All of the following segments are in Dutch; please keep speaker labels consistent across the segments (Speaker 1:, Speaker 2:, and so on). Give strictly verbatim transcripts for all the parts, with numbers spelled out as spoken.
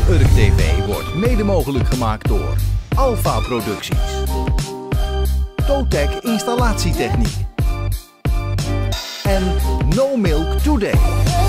Speaker 1: Urk T V wordt mede mogelijk gemaakt door Alpha Producties, Totec Installatietechniek en No Milk Today.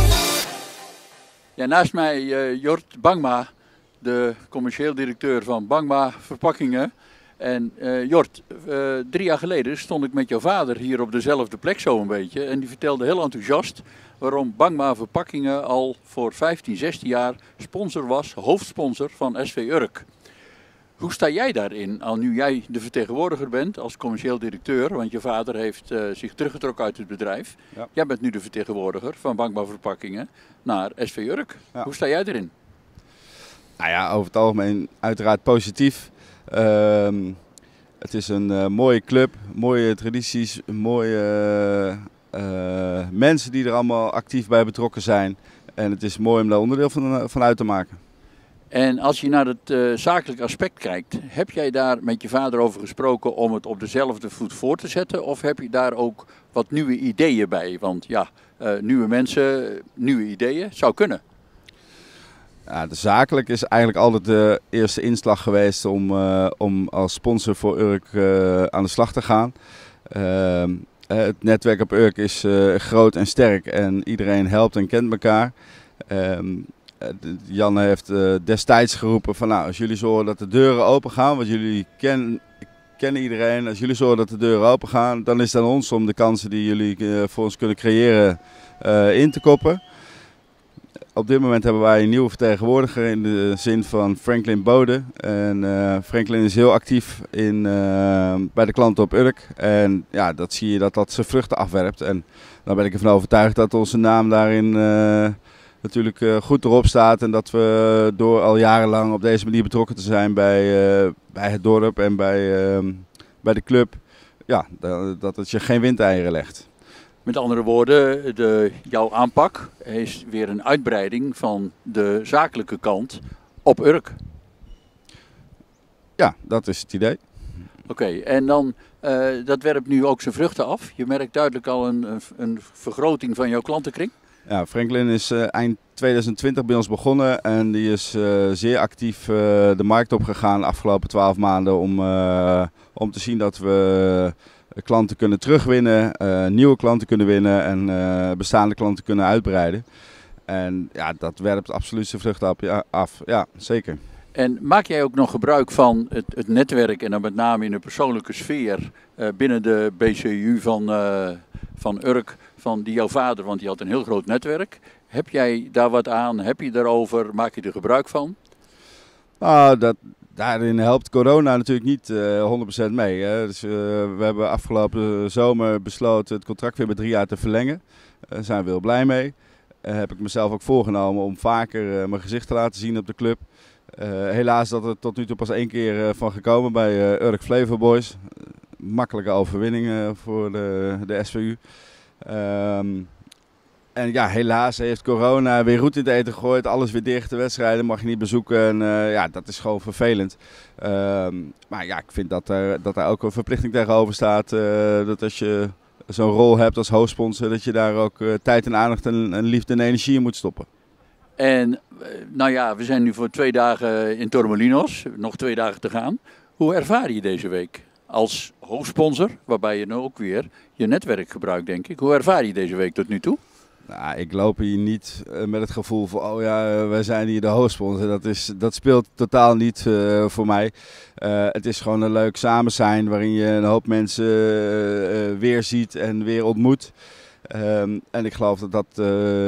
Speaker 2: Ja, naast mij uh, Jort Bangma, de commercieel directeur van Bangma Verpakkingen. En uh, Jort, uh, drie jaar geleden stond ik met jouw vader hier op dezelfde plek zo een beetje. En die vertelde heel enthousiast waarom Bangma Verpakkingen al voor vijftien, zestien jaar sponsor was, hoofdsponsor van S V Urk. Hoe sta jij daarin, al nu jij de vertegenwoordiger bent als commercieel directeur, want je vader heeft uh, zich teruggetrokken uit het bedrijf. Ja. Jij bent nu de vertegenwoordiger van Bangma Verpakkingen naar S V Urk. Ja. Hoe sta jij erin?
Speaker 3: Nou ja, over het algemeen uiteraard positief. Uh, het is een uh, mooie club, mooie tradities, mooie uh, uh, mensen die er allemaal actief bij betrokken zijn. En het is mooi om daar onderdeel van, van uit te maken.
Speaker 2: En als je naar het uh, zakelijke aspect kijkt, heb jij daar met je vader over gesproken om het op dezelfde voet voor te zetten? Of heb je daar ook wat nieuwe ideeën bij? Want ja, uh, nieuwe mensen, nieuwe ideeën, zou kunnen.
Speaker 3: Ja, de zakelijk is eigenlijk altijd de eerste inslag geweest om, uh, om als sponsor voor Urk uh, aan de slag te gaan. Uh, het netwerk op Urk is uh, groot en sterk en iedereen helpt en kent elkaar. Uh, Jan heeft uh, destijds geroepen van nou, als jullie zorgen dat de deuren open gaan, want jullie ken, kennen iedereen, als jullie zorgen dat de deuren open gaan, dan is het aan ons om de kansen die jullie uh, voor ons kunnen creëren uh, in te koppen. Op dit moment hebben wij een nieuwe vertegenwoordiger in de zin van Franklin Bode. En uh, Franklin is heel actief in, uh, bij de klanten op Urk. En ja, dat zie je dat dat zijn vruchten afwerpt. En dan ben ik ervan overtuigd dat onze naam daarin uh, natuurlijk uh, goed erop staat. En dat we door al jarenlang op deze manier betrokken te zijn bij, uh, bij het dorp en bij, uh, bij de club. Ja, dat het je geen windeieren legt.
Speaker 2: Met andere woorden, de, jouw aanpak is weer een uitbreiding van de zakelijke kant op Urk.
Speaker 3: Ja, dat is het idee.
Speaker 2: Oké, okay, en dan, uh, dat werpt nu ook zijn vruchten af. Je merkt duidelijk al een, een vergroting van jouw klantenkring.
Speaker 3: Ja, Franklin is uh, eind tweeduizend twintig bij ons begonnen en die is uh, zeer actief uh, de markt opgegaan de afgelopen twaalf maanden om, uh, om te zien dat we klanten kunnen terugwinnen, uh, nieuwe klanten kunnen winnen en uh, bestaande klanten kunnen uitbreiden. En ja, dat werpt absoluut zijn vruchten af, ja, af. Ja, zeker.
Speaker 2: En maak jij ook nog gebruik van het, het netwerk en dan met name in de persoonlijke sfeer uh, binnen de B C U van, uh, van Urk, van die jouw vader, want die had een heel groot netwerk. Heb jij daar wat aan? Heb je daarover? Maak je er gebruik van?
Speaker 3: Nou, dat... Daarin helpt corona natuurlijk niet uh, honderd procent mee. Hè. Dus, uh, we hebben afgelopen zomer besloten het contract weer met drie jaar te verlengen. Daar uh, zijn we heel blij mee. Uh, heb ik mezelf ook voorgenomen om vaker uh, mijn gezicht te laten zien op de club. Uh, helaas dat er tot nu toe pas één keer uh, van gekomen bij uh, Urk Flavor Boys. Uh, makkelijke overwinning uh, voor de, de S V U. Um, En ja, helaas heeft corona weer roet in het eten gegooid. Alles weer dicht, de wedstrijden mag je niet bezoeken. En uh, ja, dat is gewoon vervelend. Uh, maar ja, ik vind dat er, dat er ook een verplichting tegenover staat. Uh, dat als je zo'n rol hebt als hoofdsponsor, dat je daar ook uh, tijd en aandacht en, en liefde en energie in moet stoppen.
Speaker 2: En nou ja, we zijn nu voor twee dagen in Torremolinos. Nog twee dagen te gaan. Hoe ervaar je deze week als hoofdsponsor? Waarbij je nu ook weer je netwerk gebruikt, denk ik. Hoe ervaar je deze week tot nu toe?
Speaker 3: Nou, ik loop hier niet uh, met het gevoel van, oh ja, uh, wij zijn hier de hoofdsponsor. Dat, is, dat speelt totaal niet uh, voor mij. Uh, het is gewoon een leuk samen zijn waarin je een hoop mensen uh, uh, weer ziet en weer ontmoet. Um, en ik geloof dat dat uh,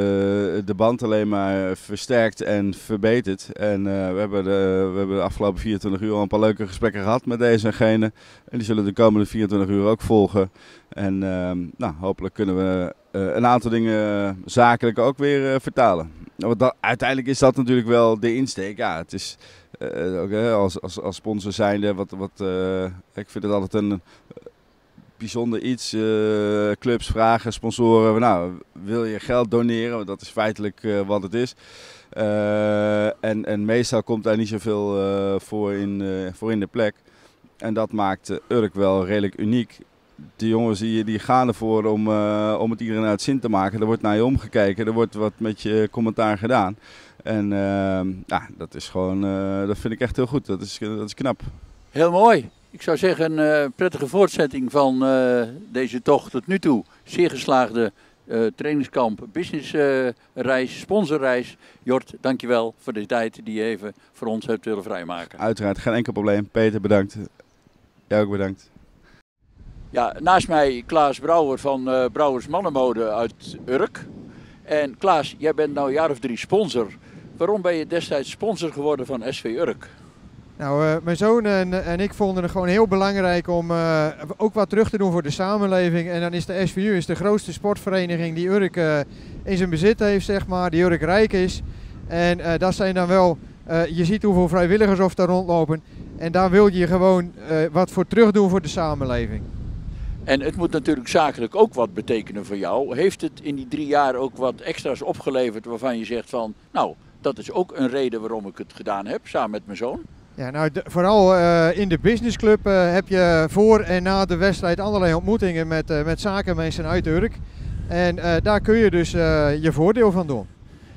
Speaker 3: de band alleen maar versterkt en verbetert. En uh, we, hebben de, we hebben de afgelopen vierentwintig uur al een paar leuke gesprekken gehad met deze en gene. En die zullen de komende vierentwintig uur ook volgen. En um, nou, hopelijk kunnen we uh, een aantal dingen zakelijk ook weer uh, vertalen. Want dat, uiteindelijk is dat natuurlijk wel de insteek. Ja, het is uh, ook, uh, als, als, als sponsor zijnde, wat, wat, uh, ik vind het altijd een... Uh, bijzonder iets, uh, clubs vragen, sponsoren, nou, wil je geld doneren? Want dat is feitelijk uh, wat het is. Uh, en, en meestal komt daar niet zoveel uh, voor, in, uh, voor in de plek. En dat maakt uh, Urk wel redelijk uniek. De jongens die, die gaan ervoor om, uh, om het iedereen uit zin te maken. Er wordt naar je omgekeken, er wordt wat met je commentaar gedaan. En uh, ja, dat is gewoon, uh, dat vind ik echt heel goed. Dat is, dat is knap. Heel
Speaker 2: mooi. Ik zou zeggen een uh, prettige voortzetting van uh, deze tocht tot nu toe. Zeer geslaagde uh, trainingskamp, businessreis, uh, sponsorreis. Jort, dankjewel voor de tijd die je even voor ons hebt willen vrijmaken.
Speaker 3: Uiteraard, geen enkel probleem. Peter, bedankt. Jij ook bedankt.
Speaker 2: Ja, naast mij Klaas Brouwer van uh, Brouwers Mannenmode uit Urk. En Klaas, jij bent nou een jaar of drie sponsor. Waarom ben je destijds sponsor geworden van S V Urk?
Speaker 4: Nou, uh, mijn zoon en, en ik vonden het gewoon heel belangrijk om uh, ook wat terug te doen voor de samenleving. En dan is de S V U is de grootste sportvereniging die Urk uh, in zijn bezit heeft, zeg maar, die Urk rijk is. En uh, dat zijn dan wel, uh, je ziet hoeveel vrijwilligers of daar rondlopen. En daar wil je gewoon uh, wat voor terug doen voor de samenleving.
Speaker 2: En het moet natuurlijk zakelijk ook wat betekenen voor jou. Heeft het in die drie jaar ook wat extra's opgeleverd waarvan je zegt van, nou, dat is ook een reden waarom ik het gedaan heb, samen met mijn zoon?
Speaker 4: Ja, nou, de, vooral uh, in de businessclub uh, heb je voor en na de wedstrijd allerlei ontmoetingen met, uh, met zakenmensen uit Urk. En uh, daar kun je dus uh, je voordeel van doen.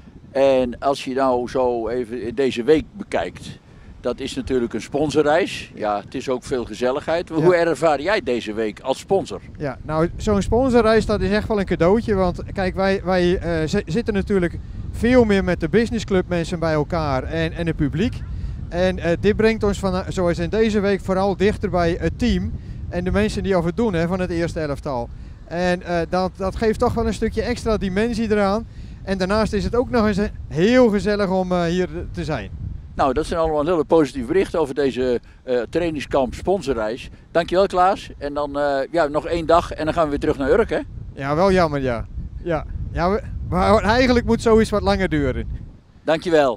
Speaker 2: En als je nou zo even deze week bekijkt, dat is natuurlijk een sponsorreis. Ja, het is ook veel gezelligheid. Hoe ja. ervaar jij deze week als sponsor?
Speaker 4: Ja, nou, zo'n sponsorreis, dat is echt wel een cadeautje. Want kijk, wij, wij uh, zitten natuurlijk veel meer met de businessclub mensen bij elkaar en, en het publiek. En uh, dit brengt ons, van, zoals in deze week, vooral dichter bij het team en de mensen die over het doen hè, van het eerste elftal. En uh, dat, dat geeft toch wel een stukje extra dimensie eraan. En daarnaast is het ook nog eens heel gezellig om uh, hier te zijn.
Speaker 2: Nou, dat zijn allemaal hele positieve berichten over deze uh, trainingskamp sponsorreis. Dankjewel Klaas. En dan uh, ja, nog één dag en dan gaan we weer terug naar Urk, hè?
Speaker 4: Ja, wel jammer, ja. ja. ja we, maar eigenlijk moet zoiets wat langer duren.
Speaker 2: Dankjewel.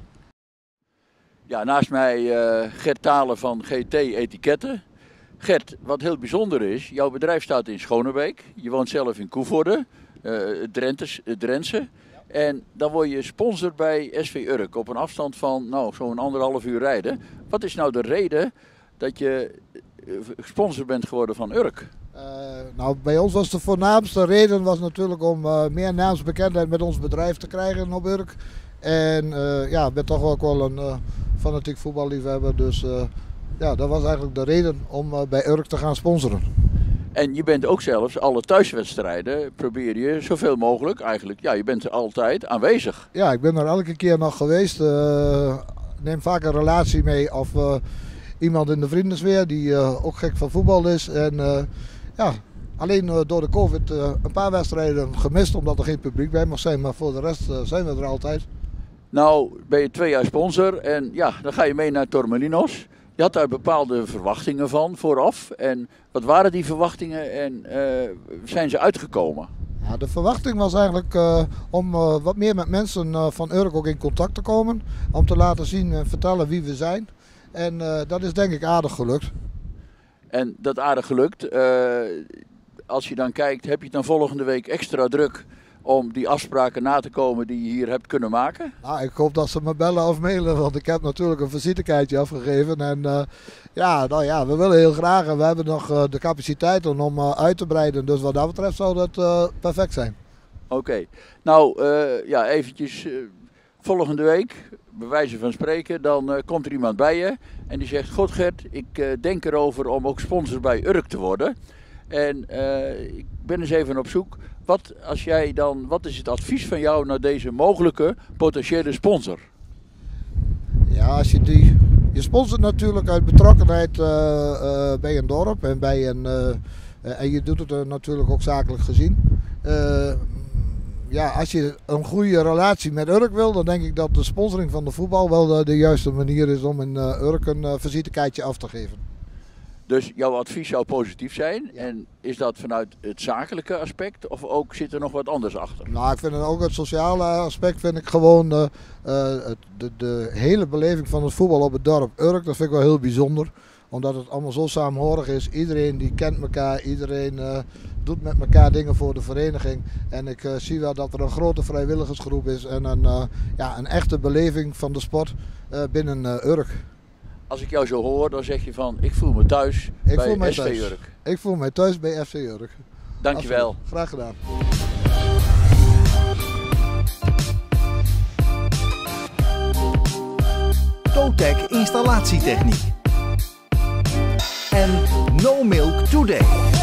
Speaker 2: Ja, naast mij uh, Gert Thalen van G T Etiketten. Gert, wat heel bijzonder is, jouw bedrijf staat in Schonebeek. Je woont zelf in Koevoorde, uh, Drenthes, uh, Drentse. En dan word je sponsor bij S V Urk op een afstand van nou, zo'n anderhalf uur rijden. Wat is nou de reden dat je sponsor bent geworden van Urk?
Speaker 5: Uh, nou, bij ons was de voornaamste reden was natuurlijk om uh, meer naamsbekendheid met ons bedrijf te krijgen op Urk. En uh, ja, ik ben toch ook wel een uh, fanatiek voetballiefhebber, dus uh, ja, dat was eigenlijk de reden om uh, bij Urk te gaan sponsoren.
Speaker 2: En je bent ook zelfs alle thuiswedstrijden, probeer je zoveel mogelijk eigenlijk, ja, je bent altijd aanwezig.
Speaker 5: Ja, ik ben er elke keer nog geweest, uh, neem vaak een relatie mee of uh, iemand in de vriendensfeer die uh, ook gek van voetbal is. En uh, ja, alleen uh, door de COVID uh, een paar wedstrijden gemist omdat er geen publiek bij mag zijn, maar voor de rest uh, zijn we er altijd.
Speaker 2: Nou, ben je twee jaar sponsor en ja, dan ga je mee naar Torremolinos. Je had daar bepaalde verwachtingen van vooraf. En wat waren die verwachtingen en uh, zijn ze uitgekomen?
Speaker 5: Ja, de verwachting was eigenlijk uh, om uh, wat meer met mensen uh, van Urk ook in contact te komen. Om te laten zien en vertellen wie we zijn. En uh, dat is denk ik aardig gelukt.
Speaker 2: En dat aardig gelukt. Uh, als je dan kijkt, heb je het dan volgende week extra druk om die afspraken na te komen die je hier hebt kunnen maken?
Speaker 5: Nou, ik hoop dat ze me bellen of mailen, want ik heb natuurlijk een visitekaartje afgegeven. En uh, ja, nou ja, we willen heel graag en we hebben nog uh, de capaciteiten om uh, uit te breiden. Dus wat dat betreft zou dat uh, perfect zijn.
Speaker 2: Oké, okay. Nou uh, ja, eventjes uh, volgende week, bij wijze van spreken, dan uh, komt er iemand bij je en die zegt, God Gert, ik uh, denk erover om ook sponsor bij Urk te worden. En uh, ik ben eens even op zoek. Wat, als jij dan, wat is het advies van jou naar deze mogelijke potentiële sponsor?
Speaker 5: Ja, als je die, je sponsort natuurlijk uit betrokkenheid uh, uh, bij een dorp en bij een, uh, uh, en je doet het er natuurlijk ook zakelijk gezien. Uh, ja, als je een goede relatie met Urk wil, dan denk ik dat de sponsoring van de voetbal wel de, de juiste manier is om in uh, Urk een uh, visitekaartje af te geven.
Speaker 2: Dus jouw advies zou positief zijn.
Speaker 5: Ja.
Speaker 2: En is dat vanuit het zakelijke aspect of ook zit er nog wat anders achter?
Speaker 5: Nou, ik vind het ook het sociale aspect vind ik gewoon uh, uh, de, de hele beleving van het voetbal op het dorp Urk, dat vind ik wel heel bijzonder. Omdat het allemaal zo saamhorig is. Iedereen die kent elkaar, iedereen uh, doet met elkaar dingen voor de vereniging. En ik uh, zie wel dat er een grote vrijwilligersgroep is en een, uh, ja, een echte beleving van de sport uh, binnen uh, Urk.
Speaker 2: Als ik jou zo hoor, dan zeg je van, ik voel me thuis
Speaker 5: ik
Speaker 2: bij
Speaker 5: voel mij
Speaker 2: S V
Speaker 5: thuis.
Speaker 2: Urk.
Speaker 5: Ik voel mij thuis bij F C Urk.
Speaker 2: Dankjewel.
Speaker 5: Absoluut. Graag gedaan.
Speaker 1: Totec Installatietechniek. En No Milk Today.